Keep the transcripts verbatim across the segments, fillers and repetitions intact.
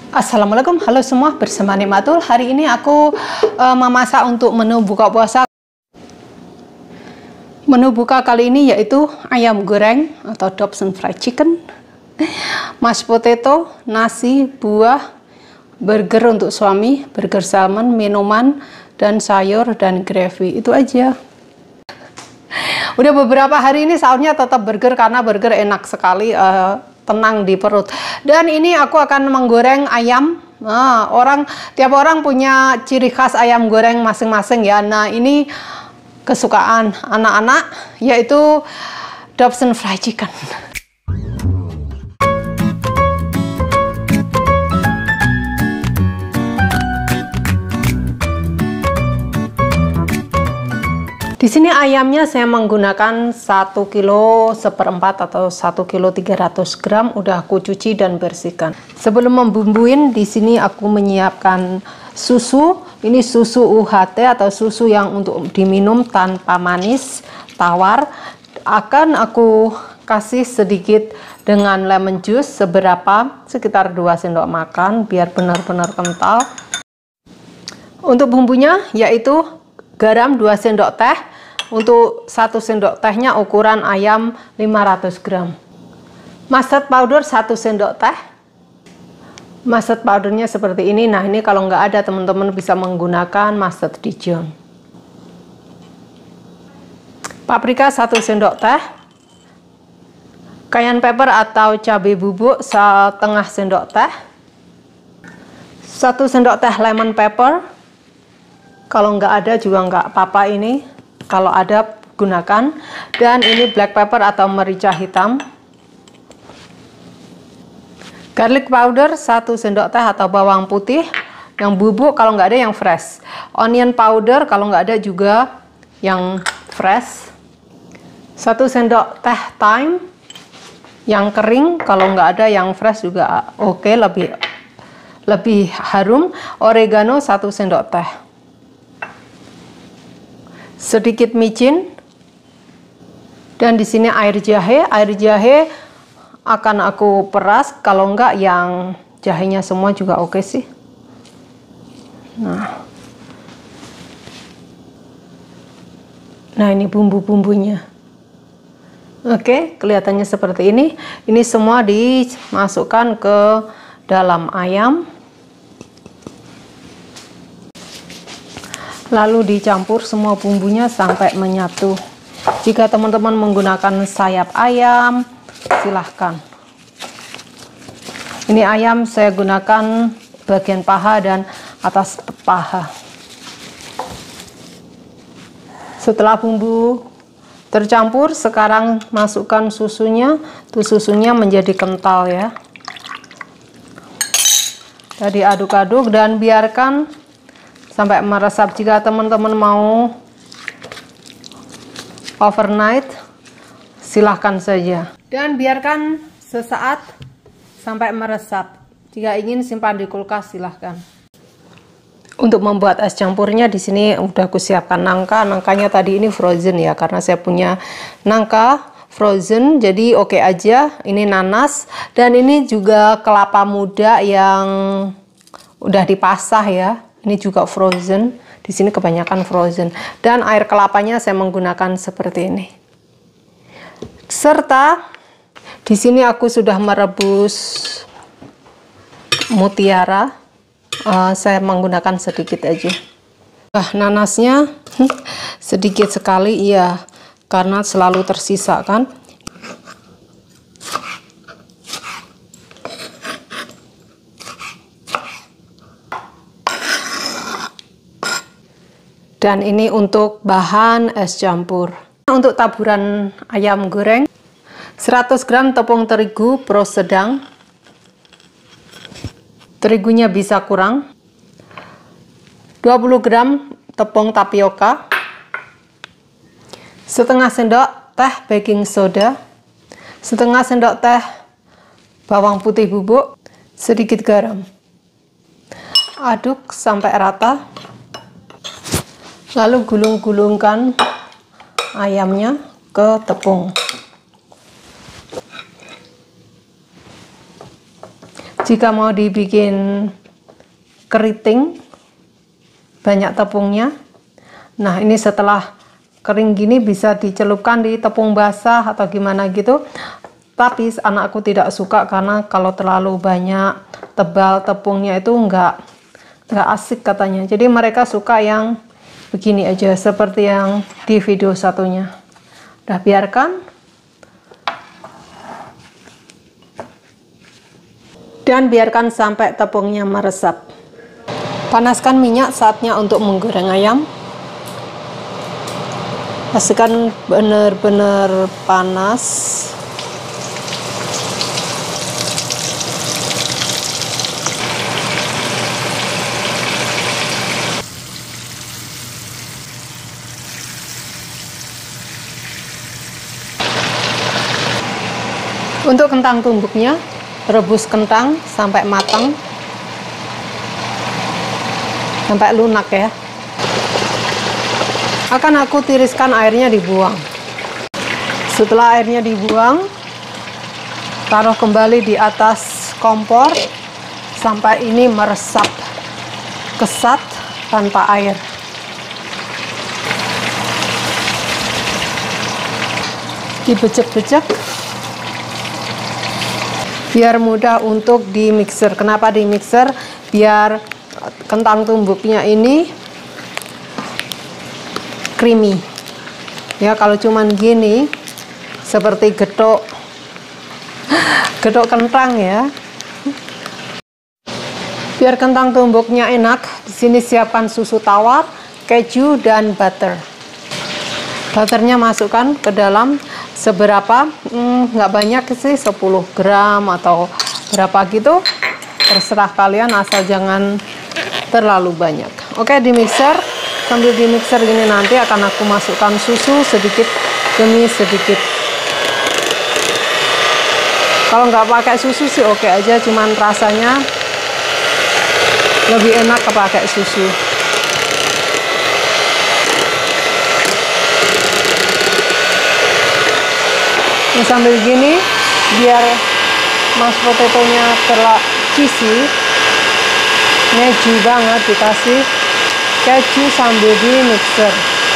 Assalamualaikum, halo semua, bersama Nikmatul. Hari ini aku uh, memasak untuk menu buka puasa. Menu buka kali ini yaitu ayam goreng atau Dobson fried chicken, mashed potato, nasi, buah, burger untuk suami, burger salmon, minuman, dan sayur dan gravy. Itu aja. Udah beberapa hari ini sahurnya tetap burger karena burger enak sekali, uh, tenang di perut. Dan ini aku akan menggoreng ayam. Nah, orang tiap orang punya ciri khas ayam goreng masing-masing ya. Nah, ini kesukaan anak-anak yaitu Dobson fried chicken. Di sini ayamnya saya menggunakan satu kilo seperempat atau satu kilo tiga ratus gram, udah aku cuci dan bersihkan. Sebelum membumbuin, di sini aku menyiapkan susu. Ini susu U H T atau susu yang untuk diminum tanpa manis, tawar. Akan aku kasih sedikit dengan lemon juice seberapa, sekitar dua sendok makan biar benar-benar kental. Untuk bumbunya yaitu garam dua sendok teh. Untuk satu sendok tehnya ukuran ayam lima ratus gram. Mustard powder satu sendok teh. Mustard powdernya seperti ini. Nah, ini kalau nggak ada teman-teman bisa menggunakan mustard Dijon. Paprika satu sendok teh. Cayenne pepper atau cabai bubuk setengah sendok teh. Satu sendok teh lemon pepper. Kalau nggak ada juga nggak apa-apa ini. Kalau ada gunakan. Dan ini black pepper atau merica hitam. Garlic powder satu sendok teh atau bawang putih yang bubuk, kalau nggak ada yang fresh. Onion powder kalau nggak ada juga yang fresh. Satu sendok teh thyme yang kering, kalau nggak ada yang fresh juga oke, okay, lebih lebih harum. Oregano satu sendok teh. Sedikit micin, dan di sini air jahe. Air jahe akan aku peras, kalau enggak yang jahenya semua juga oke sih. Nah, nah ini bumbu-bumbunya. Oke, kelihatannya seperti ini. Ini semua dimasukkan ke dalam ayam. Lalu dicampur semua bumbunya sampai menyatu. Jika teman-teman menggunakan sayap ayam, silahkan. Ini ayam saya gunakan bagian paha dan atas paha. Setelah bumbu tercampur, sekarang masukkan susunya. Tuh susunya menjadi kental ya. Tadi aduk-aduk dan biarkan sampai meresap. Jika teman-teman mau overnight, silahkan saja. Dan biarkan sesaat sampai meresap. Jika ingin simpan di kulkas, silahkan. Untuk membuat es campurnya, di sini udah aku siapkan nangka. Nangkanya tadi ini frozen ya, karena saya punya nangka frozen, jadi oke aja. Ini nanas, dan ini juga kelapa muda yang udah dipasah ya. Ini juga frozen. Di sini kebanyakan frozen. Dan air kelapanya saya menggunakan seperti ini. Serta di sini aku sudah merebus mutiara. Uh, saya menggunakan sedikit aja. Nah, nanasnya sedikit sekali, iya, karena selalu tersisa kan. Dan ini untuk bahan es campur. Untuk taburan ayam goreng, seratus gram tepung terigu pro sedang. Terigunya bisa kurang. dua puluh gram tepung tapioka. Setengah sendok teh baking soda. Setengah sendok teh bawang putih bubuk. Sedikit garam. Aduk sampai rata. Lalu gulung-gulungkan ayamnya ke tepung. Jika mau dibikin keriting banyak tepungnya. Nah, ini setelah kering gini bisa dicelupkan di tepung basah atau gimana gitu. Tapi anakku tidak suka karena kalau terlalu banyak tebal tepungnya itu enggak enggak asik katanya. Jadi mereka suka yang begini aja seperti yang di video satunya. Udah, biarkan. Dan biarkan sampai tepungnya meresap. Panaskan minyak, saatnya untuk menggoreng ayam. Pastikan benar-benar panas. Untuk kentang tumbuknya, rebus kentang sampai matang, sampai lunak ya. Akan aku tiriskan, airnya dibuang. Setelah airnya dibuang, taruh kembali di atas kompor sampai ini meresap kesat tanpa air. Dibecek-becek biar mudah untuk di mixer. Kenapa di mixer? Biar kentang tumbuknya ini creamy ya. Kalau cuman gini seperti getuk getuk kentang ya. Biar kentang tumbuknya enak, di sini siapkan susu tawar, keju, dan butter. Butternya masukkan ke dalam seberapa, hmm, nggak banyak sih, sepuluh gram atau berapa gitu, terserah kalian, asal jangan terlalu banyak. Oke, di mixer. Sambil di mixer gini nanti akan aku masukkan susu sedikit demi sedikit. Kalau nggak pakai susu sih oke aja, cuman rasanya lebih enak pakai susu. Nah, sambil gini biar mashed potato-nya terlalu cheesy, ngeju banget, dikasih keju sambil di mixer.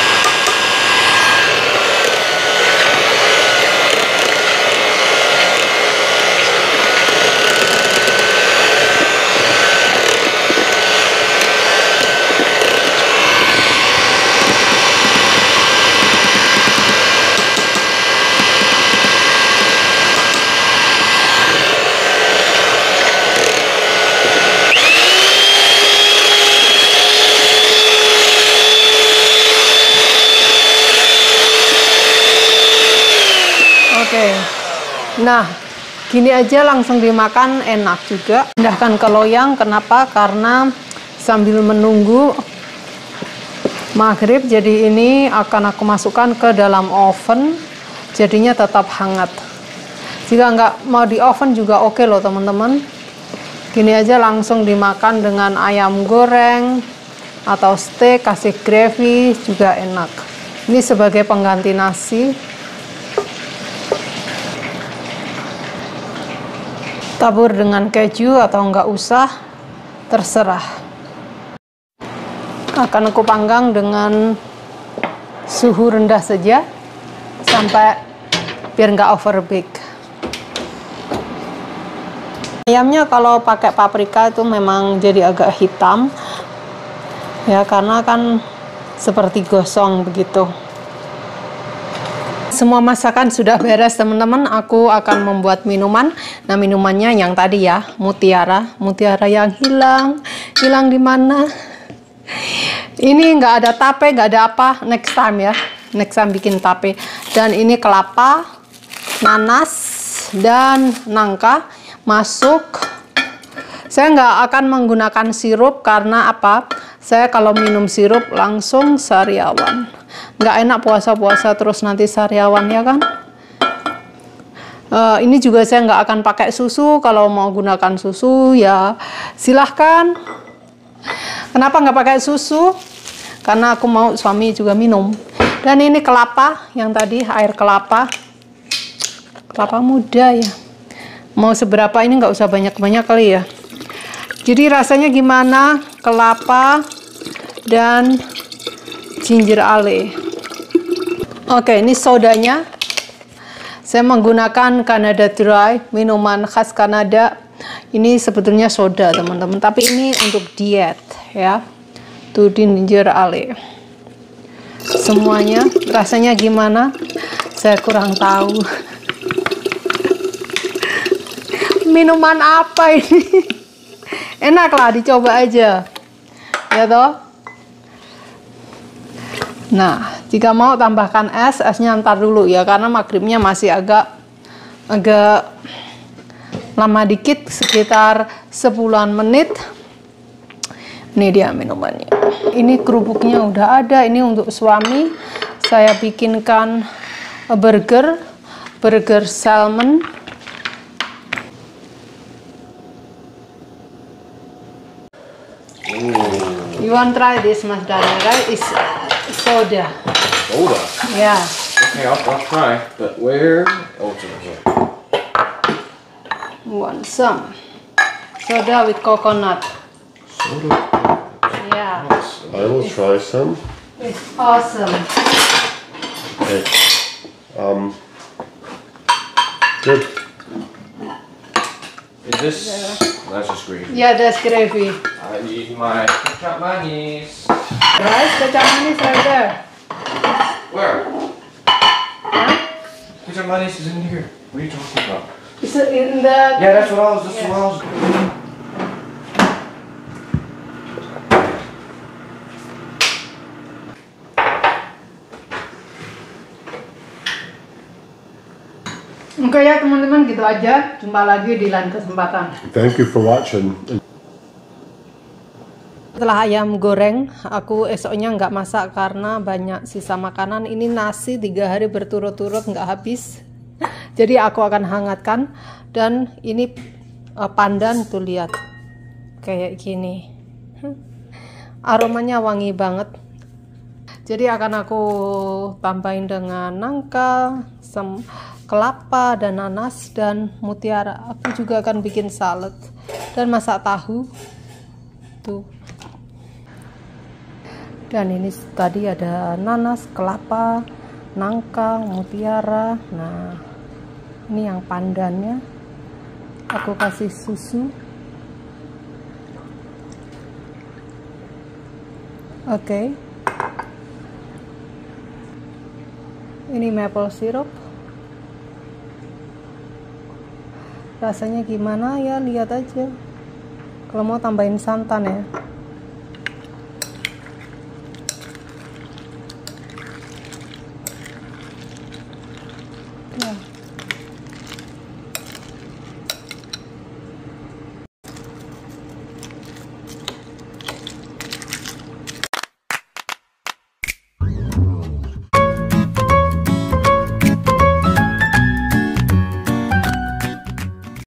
Nah, gini aja langsung dimakan, enak juga. Pindahkan ke loyang. Kenapa? Karena sambil menunggu maghrib, jadi ini akan aku masukkan ke dalam oven, jadinya tetap hangat. Jika nggak mau di oven juga oke loh teman-teman. Gini aja langsung dimakan dengan ayam goreng atau steak, kasih gravy juga enak. Ini sebagai pengganti nasi. Tabur dengan keju atau enggak usah, terserah. Akan aku panggang dengan suhu rendah saja sampai biar enggak overbake. Ayamnya kalau pakai paprika itu memang jadi agak hitam ya, karena kan seperti gosong begitu. Semua masakan sudah beres teman-teman, aku akan membuat minuman. Nah, minumannya yang tadi ya, mutiara, mutiara yang hilang, hilang di mana? Ini nggak ada tape, nggak ada apa, next time ya, next time bikin tape. Dan ini kelapa, nanas, dan nangka masuk. Saya nggak akan menggunakan sirup karena apa? Saya kalau minum sirup langsung sariawan. Nggak enak puasa-puasa terus nanti sariawan ya kan. Uh, ini juga saya nggak akan pakai susu. Kalau mau gunakan susu ya silahkan. Kenapa nggak pakai susu? Karena aku mau suami juga minum. Dan ini kelapa yang tadi, air kelapa, kelapa muda ya. Mau seberapa ini nggak usah banyak-banyak kali ya. Jadi rasanya gimana? Kelapa dan ginger ale. Oke, ini sodanya. Saya menggunakan Canada Dry, minuman khas Kanada. Ini sebetulnya soda, teman-teman, tapi ini untuk diet ya. Tuh ginger ale. Semuanya rasanya gimana? Saya kurang tahu. Minuman apa ini? Enak lah, dicoba aja. Ya toh? Nah, jika mau tambahkan es, esnya ntar dulu ya, karena maghribnya masih agak agak lama dikit, sekitar sepuluhan menit. Ini dia minumannya. Ini kerupuknya udah ada. Ini untuk suami. Saya bikinkan burger, burger salmon. You want try this, Mas Daniel, right? It's soda. Soda? Yeah. Okay, I'll, I'll try. But where? Oh, it's over here. Want some soda with coconut? Soda? Yeah. I will try some. It's awesome. Okay. Um. Good. Is this? That's just gravy. Yeah, that's gravy. I need my kecap manis. Rice, kecap manis right there. Where? Huh? Kecap manis is in here. What are you talking about? It's in the... Yeah, that's what I was. That's Yeah. what I was. Oke ya teman-teman, gitu aja. Jumpa lagi di lain kesempatan. Thank you for watching. Setelah ayam goreng, aku esoknya nggak masak karena banyak sisa makanan. Ini nasi tiga hari berturut-turut nggak habis. Jadi aku akan hangatkan. Dan ini uh, pandan tuh, lihat kayak gini. Aromanya wangi banget. Jadi akan aku tambahin dengan nangka, sem kelapa dan nanas dan mutiara. Aku juga akan bikin salad dan masak tahu tuh. Dan ini tadi ada nanas, kelapa, nangka, mutiara. Nah, ini yang pandannya. Aku kasih susu. Oke. Okay. Ini maple syrup. Rasanya gimana ya, lihat aja. Kalau mau tambahin santan ya. Ya.